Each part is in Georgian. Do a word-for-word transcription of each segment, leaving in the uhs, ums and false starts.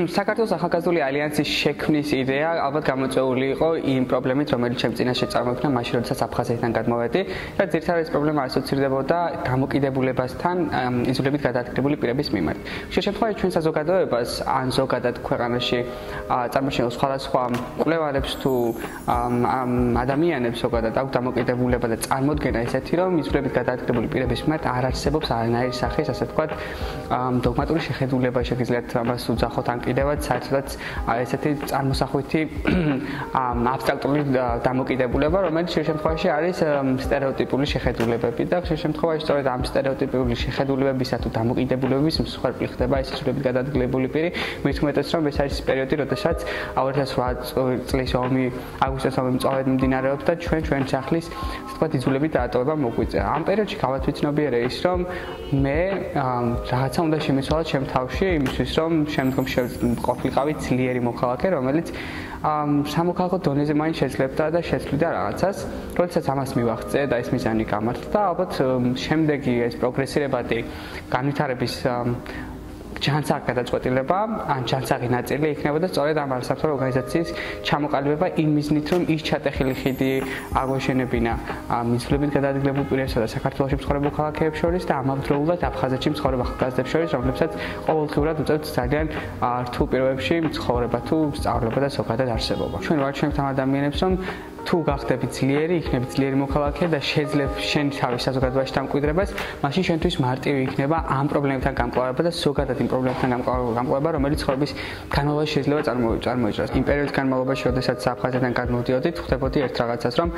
საქართველოს ახალგაზრდული ალიანსის შექმნის იდეა ალბათ გამოწვეული იყო იმ პრობლემით, რომელიც ჩემ წინაშე წარმოიქმნა მაშინ, როდესაც აფხაზეთიდან გადმოვედი და ძირითადად ეს პრობლემა ასოცირდებოდა დამოკიდებულებასთან იზოლებით გადაადგილებული პირების მიმართ. ხშირ შემთხვევაში ჩვენ საზოგადოებას ან ზოგადად ქვეყანაში წარმოჩენილ სხვადასხვა მკვლევარებს თუ ადამიანებს ზოგადად აქვს დამოკიდებულება და წარმოდგენა ესეთი, რომ იზოლებით გადაადგილებული პირების მიმართ არ არსებობს არანაირი სახის, ასე ვთქვათ, დოგმატური შეხედულება, შეგიძლიათ ამას უძახოთ ან კიდევაც საერთოდაც ესეთი წარმოსახვითი აბსტრაქტული დამოკიდებულება, რომელიც ხშირ შემთხვევაში არის სტერეოტიპული შეხედულებები და ხშირ შემთხვევაში სწორედ ამ სტერეოტიპული შეხედულებებისა თუ დამოკიდებულებების მსხვერპლი ხდება ეს იზოლებით გადაადგილებული პირი, მით უმეტეს რომ ეს არის პერიოდი, როდესაც ორი ათას ოთხ წლის ომი აგვისტოს ომი მწვავედ მიმდინარეობს და ჩვენ ჩვენ სახლის ასე ვთქვათ იზოლებით დაატოვება მოგვიწია. ამ პერიოდში გავათ ვიცნობიერე ის, რომ მე რაღაცა უნდა შემეცვალა ჩემ თავში იმისთვის, რომ შემდგომში ყოფილიყავი ძლიერი მოქალაქე, რომელიც სამოქალაქო დონეზე მაინც შეძლებდა და შეცვლიდა რაღაცას, როდესაც ამას მივახცე და ეს მიზანი გამართდა და ალბათ შემდეგი ეს პროგრესირებადი განვითარების ჯანსაღი გადაწყვეტილება ან ჯანსაღი ნაწილი იქნებოდა სწორედ ამ არასამთავრობო ორგანიზაციის ჩამოყალიბება იმ მიზნით, რომ ის ჩატეხილი ხიდი აგვეშენებინა იზოლებით გადაადგილებულ პირებსა და საქართველოში მცხოვრებულ ქალაქებს შორის და ამავდროულად აფხაზეთში მცხოვრებ ახალგაზრდებს შორის, რომლებსაც ყოველდღიურად უწევთ ძალიან რთულ პირობებში ცხოვრება თუ სწავლება და ზოგადად არსებობა. ჩვენ ვარჩევთ ამ ადამიანებს, რომ თუ გახდები ძლიერი, იქნები ძლიერი მოქალაქე და შეძლებ შენ თავის საზოგადოებაში დამკვიდრებას, მაშინ შენთვის მარტივი იქნება ამ პრობლემებთან გამკლავება და ზოგადად იმ პრობლემებთან გამკლავება, რომელიც ცხოვრების განმავლობაში შეიძლება წარმოიჭრას. იმ პერიოდის განმავლობაში, როდესაც აფხაზეთიდან გადმოვდიოდით, ხვდებოდი ერთ რაღაცას, რომ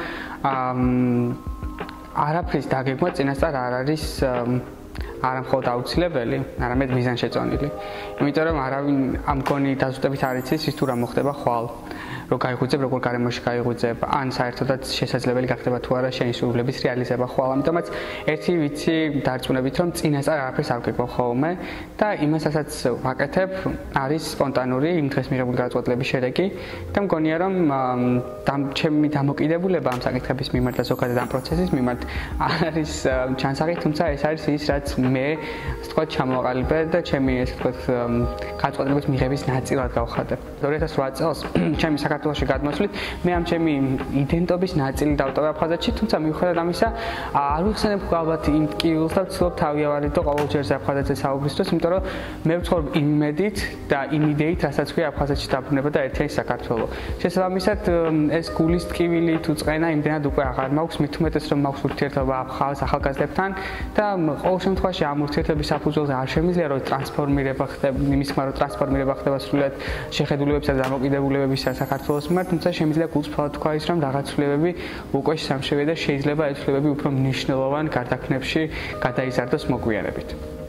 არაფრის დაგეგმა წინასწარ არ არის არა მხოლოდ აუცილებელი, არამედ მიზანშეწონილი. იმიტომ რომ არავინ ამ მქონი დაზუსტებით არ იცის ის თუ რა მოხდება ხვალ. რო გაიღვიძებ, როგორ გარემოში გაიღვიძებ, ან საერთოდაც შესაძლებელი გახდება თუ არა შენი სურვილების რეალიზება ხვალ. ამიტომაც ერთი ვიცი დარწმუნებით, რომ წინასწარ არაფერს არ გეკვა ხოლმე და იმასაც ვაკეთებ, არის სპონტანური იმ დღეს მიღებული გადაწყვეტილების შედეგი და მგონია, რომ ჩემი დამოკიდებულება ამ საკითხების მიმართ და ზოგადად ამ პროცესის მიმართ არის ჩანსაღი, თუმცა ეს არის ის, რაც მე, ასე ვთქვათ, ჩამოვაყალიბე და ჩემი, ასე ვთქვათ, გადაწყვეტილების მიღების ნაწილად გავხადე. ორი ათას ოთხ წელს ჩემი საქართველოში გადმოსვლით, მე ამ ჩემი იდენტობის ნაწილი დავტოვე აფხაზეთში, თუმცა მიუხედავად ამისა, არ ვიხსენებ ალბათ იმ ტკივილს და ვცდილობ თავი ავარიდო ყოველ ჯერზე აფხაზეთზე საუბრისთვის, იმიტომ რომ მე ვცხოვრობ იმ იმედით და იმ იდეით, რასაც ქვია აფხაზეთში დაბრუნება და ერთიანი საქართველო. შესაბამისად, ეს გულის ტკივილი თუ წყენა იმდენად უკვე აღარ მაქვს, მით უმეტეს რომ მაქვს ურთიერთობა აფხაზ ახალგაზრდებთან და ყოველ შემთხვევაში ამ ურთიერთობის საფუძველზე არ შემიძლია რომ ტრანსფორმირება ხდება, იმის ხმა რომ ტრანსფორმირება ხდება სრულად შეხედულებებისა და დამოკიდებულებებისა საქართველოს მიმართ, თუმცა შემიძლია გულწრფელად თქვა ის, რომ რაღაც ცვლილებები უკვე სამშევია და შეიძლება ეს ცვლილებები უფრო მნიშვნელოვან გარდაქმნებში გადაიზარდოს მოგვიანებით.